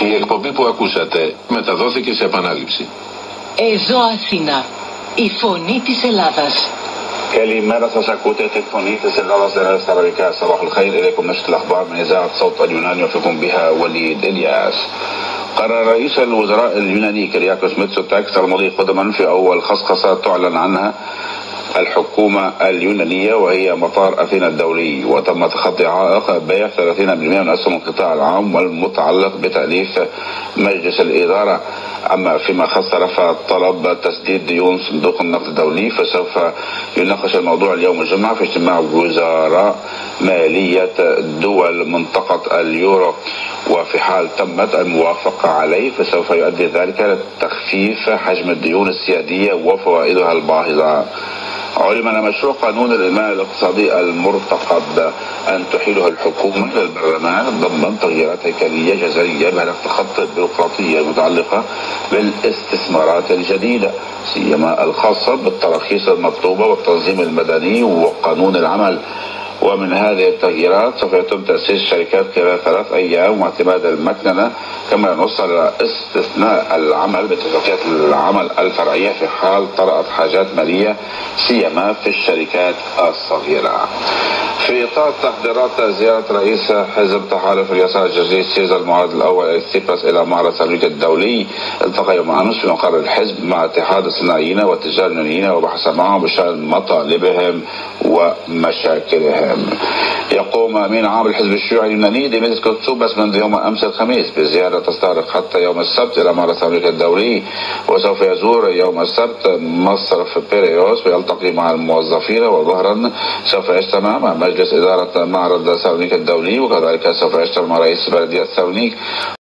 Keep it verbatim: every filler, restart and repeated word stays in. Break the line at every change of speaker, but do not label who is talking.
Η εκπομπή που ακούσατε μεταδόθηκε σε επανάληψη.
Εζώ Αθήνα, η φωνή της Ελλάδας.
كالمرة سأكون في فونية الأرض دراسة أمريكا. صباح الخير إليكم نشرة الأخبار من إذاعة صوت اليونان يوفقكم بها وليد إلياس. قرر رئيس الوزراء اليوناني كيرياكوس ميتسوتاكس المضي قدما في أول خصخصة تعلن عنها الحكومة اليونانية وهي مطار أثينا الدولي، وتم تخطي عائق بيع ثلاثين بالمئة من أسهم القطاع العام والمتعلق بتأليف مجلس الإدارة. أما فيما خص رفع طلب تسديد ديون صندوق النقد الدولي فسوف يناقش الموضوع اليوم الجمعة في اجتماع وزراء مالية دول منطقة اليورو، وفي حال تمت الموافقة عليه فسوف يؤدي ذلك لتخفيف حجم الديون السيادية وفوائدها الباهظة. علم أن مشروع قانون الإنماء الاقتصادي المرتقب أن تحيله الحكومة إلى البرلمان ضمن تغييرات هيكلية جذرية بهدف تخطي البيروقراطية المتعلقة بالاستثمارات الجديدة، سيما الخاصة بالتراخيص المطلوبة والتنظيم المدني وقانون العمل. ومن هذه التغييرات سوف يتم تأسيس شركات خلال ثلاث أيام واعتماد المكننة، كما ينص على استثناء العمل باتفاقيات العمل الفرعية في حال طرأت حاجات مالية سيما في الشركات الصغيرة. في إطار تحضيرات زيارة رئيس حزب تحالف اليسار الجزري سيزا المعارض الأول إكسيباس إلى معرض سيراميكا الدولي، التقى يوم أمس في مقر الحزب مع اتحاد الصناعيين والتجار اليونانيين وبحث معهم بشأن مطالبهم ومشاكلهم. يقوم أمين عام الحزب الشيوعي اليوناني ديمتريس كوتسوباس منذ يوم أمس الخميس بزيارة تستغرق حتى يوم السبت إلى معرض سيراميكا الدولي، وسوف يزور يوم السبت مصرف بيريوس ويلتقي مع الموظفين، وظهرا سوف يجتمع مع مجلس إدارة معرض سيراميكا الدولي، وكذلك سوف يجتمع مع رئيس بلدية سيراميك